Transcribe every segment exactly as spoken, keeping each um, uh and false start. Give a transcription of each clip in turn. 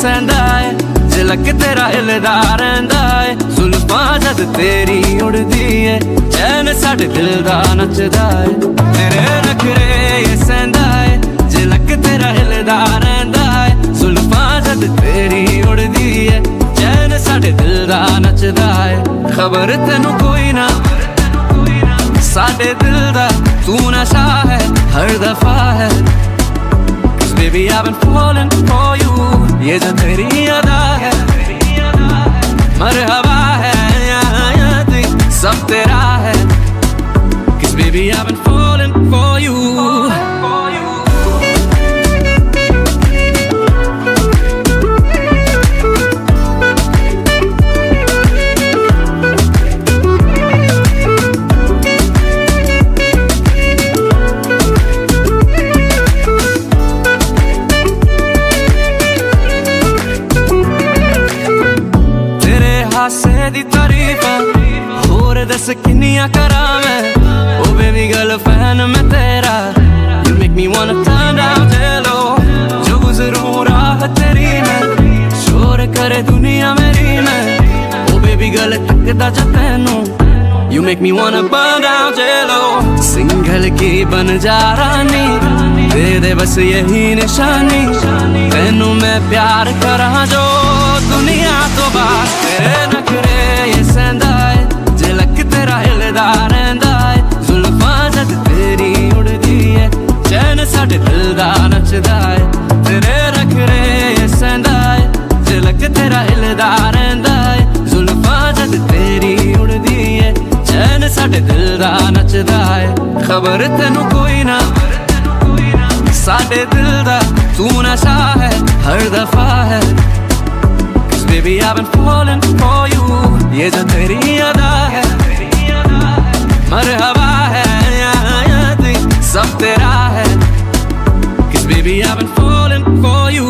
सहंदा है, झलक तेरा हिलदा रहिंदा है। जुल्फां जद तेरी उड़दी है, चैन साडे दिल दा नचदा है। तेरे नखरे ये सहंदा है, झलक तेरा हिलदा रहिंदा है। जुल्फां जद तेरी उड़दी है, चैन साडे दिल दा नचदा है। खबर तेनू कोई ना साडे दिल दा, तू नशा है हर दफा है। Cause baby I've been falling for you, ये जो तेरी अदा है मरहबा है, यहाँ यहाँ तू सब तेरा है। Cause baby I've been falling for you। हासे दी तारीफा होर दस किन्नियां करां मैं। ओ बेबी गर्ल फैन मैं तेरा, you make me wanna turn down jello। जो गुजरूं राह तेरी में, शोर करे दुनिया मेरी में। ओ बेबी गर्ल तकदा जा तैनू, you make me wanna burn down jello। Single की बन जा रानी, दे दे बस यही निशानी। तैनू मैं प्यार करां जो दुनिया तो बाहर। तेरे नखरे ये सहंदा है, झलक तेरा हिलदा रहिंदा है। जुल्फां जद तेरी उड़दी है, चैन साडे दिल दा नचदा है। तेरे नखरे ये सहंदा है, झलक तेरा हिलदा रहिंदा है। जुल्फां जद तेरी उड़दी है, चैन साडे दिल दा नचदा है। खबर तेनू कोई ना साडे दिल दा, तू नशा है हर दफा है। Cause baby I've been falling for you, ये जो तेरी अदा है मरहबा है, यहाँ यहाँ तू सब तेरा है। Cause baby I've been falling for you।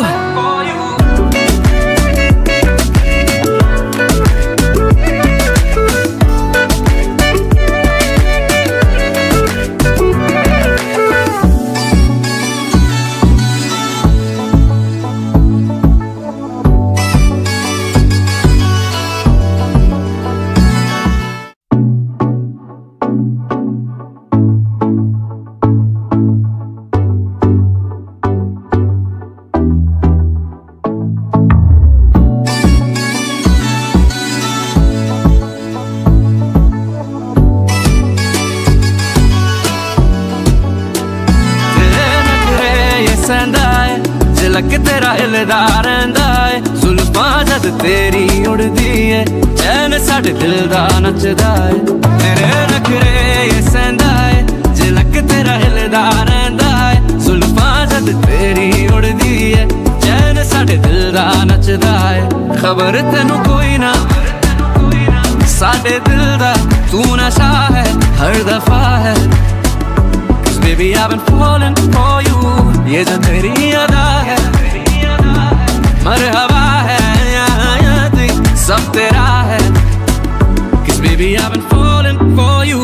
झलक तेरा हिलदा रहिंदा है। जुल्फां जद तेरी उड़दी है, चैन साडे दिल दा नचदा है। तेरे नखरे ये सहंदा है, झलक तेरा हिलदा रहिंदा है। जुल्फां जद तेरी उड़दी है, चैन साडे दिल दा नचदा है। खबर तेनू कोई ना साडे दिल दा, तू नशा है हर दफा है। Cause baby I've been falling for you, ये जो तेरी अदा है मरहबा है, यहाँ यहाँ तू सब तेरा है। Cause baby I've been falling for you।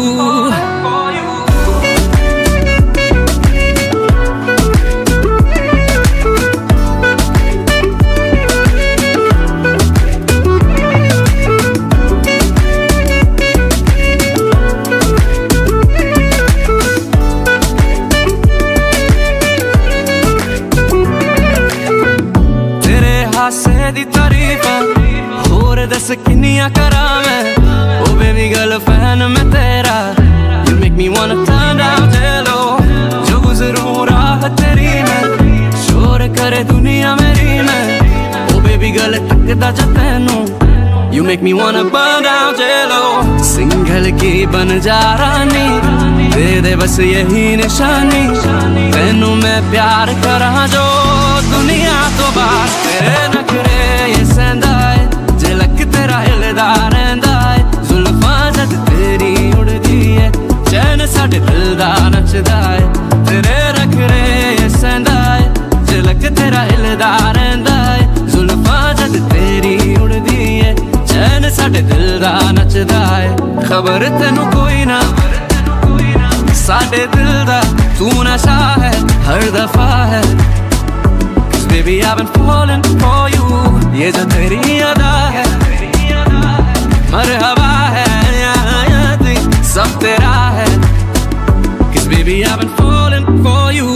हासे दी तारीफा होर दस किन्नियां करां मैं। ओ बेबी गर्ल फैन मैं तेरा, you make me wanna turn down jello। जो गुजरूं राह तेरी में, शोर करे दुनिया मेरी में। ओ बेबी गर्ल तकदा जा तैनू, you make me wanna burn down jello। Single की बन जा रानी, दे दे बस यही निशानी। तैनू मैं प्यार करां जो दुनिया तो बाहर। तेरे नखरे ये सहंदा है, झलक तेरा हिलदा रहिंदा है। जुल्फां जद तेरी उड़दी है, चैन साडे दिल दा नचदा है। तेरे नखरे ये सहंदा है, झलक तेरा हिलदा रहिंदा है। जुल्फां जद तेरी उड़दी है, चैन साडे दिल दा नचदा है। खबर तेनू कोई ना साडे दिल दा, तू नशा है हर दफा है। baby I've been falling for you. ये जो तेरी अदा है मरहबा है सब तेरा है, cause baby I've been falling for you.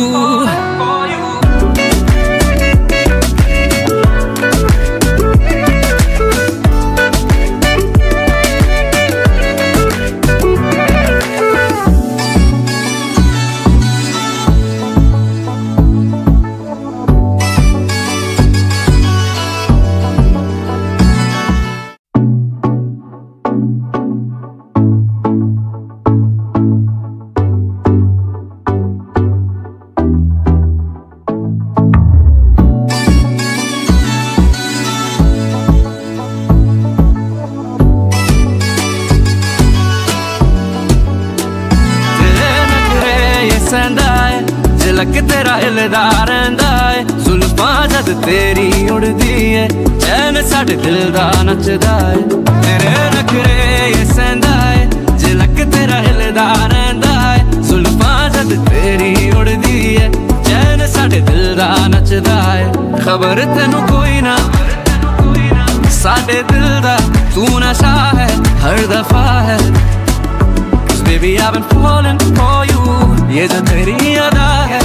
झलक तेरा हिलदा रहिंदा है, जुल्फां जद तेरी उड़दी है, चैन साडे दिल दा नचदा है। तेरे नखरे ये सहंदा है, झलक तेरा हिलदा रहिंदा है, जुल्फां जद तेरी उड़दी है, चैन साडे दिल दा नचदा है। खबर तेनू कोई ना साडे दिल दा, तू नशा है हर दफा है, baby I've been falling for you. ये जो तेरी अदा है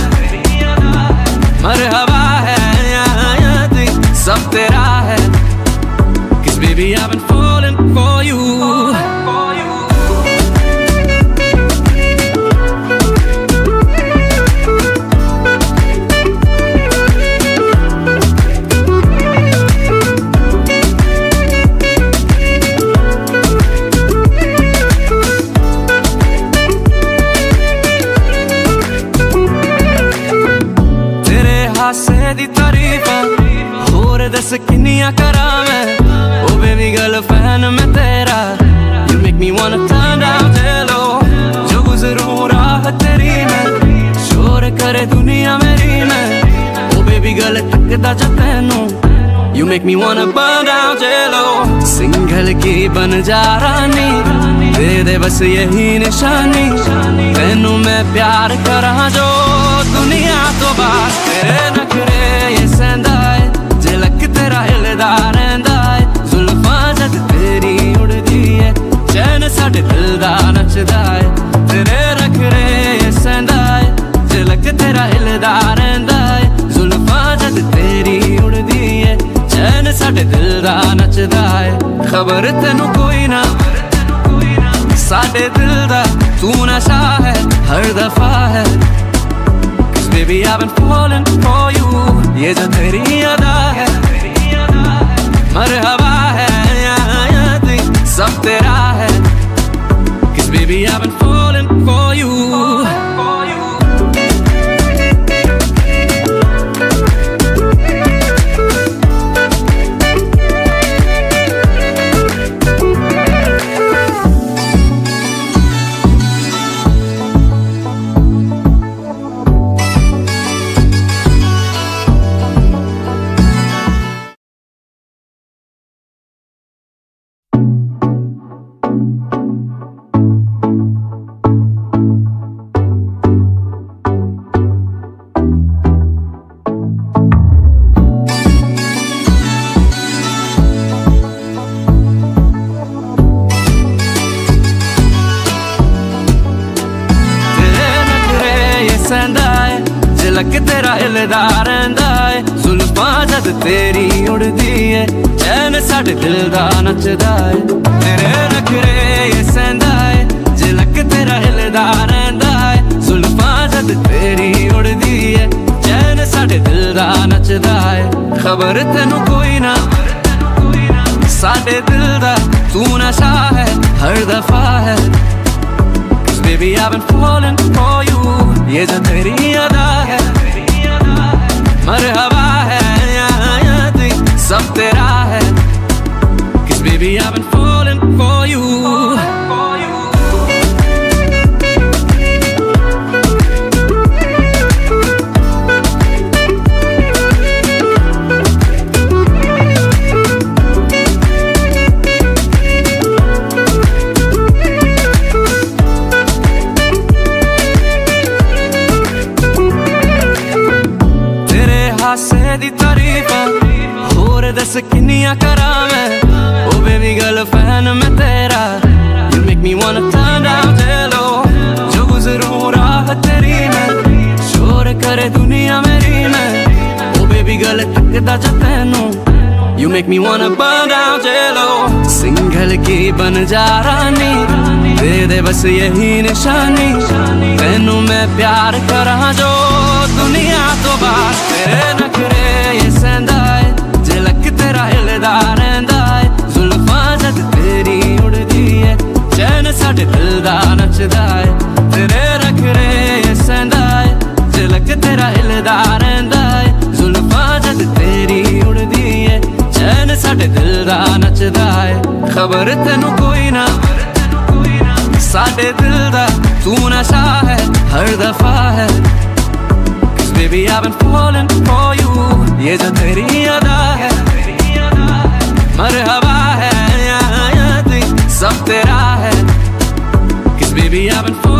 मरहबा है सब तेरा है, cause baby I've been falling for you. हासे दी तारीफां होर दस किन्नियां करां मैं, ओ बेबी गर्ल फैन मैं तेरा, you make me wanna turn down चलो जो गुजरूं राह तेरी में, शोर करे दुनिया मेरी में, ओ बेबी गर्ल तकदा जो तैनू, you make me wanna burn down चलो। सिंगल की बन जा रानी, दे दे बस यही निशानी, तैनू मैं प्यार करां जो दुनिया तो बात। तेरे नखरे ये सहंदा है, झलक तेरा हिलदा रहिंदा है, जुल्फां जद तेरी उड़दी है, चैन साडे दिल दा नचदा है। तेरे नखरे ये सहंदा है, झलक तेरा हिलदा रहिंदा है, जुल्फां जद तेरी उड़दी है, चैन साडे दिल दा नचदा है। खबर तेनू कोई ना साडे दिल दा, तू नशा है हर दफा है, baby I've been falling for you. ये जो तेरी अदा है मरहबा है सब तेरा है, cause baby I've been falling for you. झलक तेरा हिलदा रहिंदा है, जुल्फां जद तेरी उड़दी है, चैन साडे दिल दा नचदा है। तेरे नखरे ये सहंदा है, झलक तेरा हिलदा रहिंदा है, जुल्फां जद तेरी उड़दी है, चैन साडे दिल दा नचदा है। खबर तेनू कोई ना साडे दिल दा, तू नशा है हर दफा है, baby I've been falling for you. ये जो तेरी अदा है मरहबा है सब तेरा है, cause baby I've been falling for you. हासे दी तारीफ दस किन्नियां करा मैं ओ बेबी गर्ल फैन मैं तेरा You make me wanna turn down चलो जो गुजरूं राह तेरी में शोर करे दुनिया मेरी में ओ बेबी गर्ल तकदा जा तैनू You make me wanna burn down चलो सिंगल की बन जा रानी दे दे बस यही निशानी तैनू मैं प्यार करा जो दुनिया तो बाहर तेरे नखरे ये सहंदा है झलक तेरा हिलदा रहिंदा है जुल्फां जद तेरी उड़दी है चैन साडे दिल दा नचदा है तेरे नखरे ये सहंदा है झलक तेरा हिलदा रहिंदा है जुल्फां जद तेरी उड़दी है चैन साडे दिल दा नचदा है खबर तैनू कोई ना साडे दिल दा तू नशा है हर दफा है Cause baby I've been falling for you ये जो तेरी अदा है मरहबा है सब तेरा है Cause baby I've been falling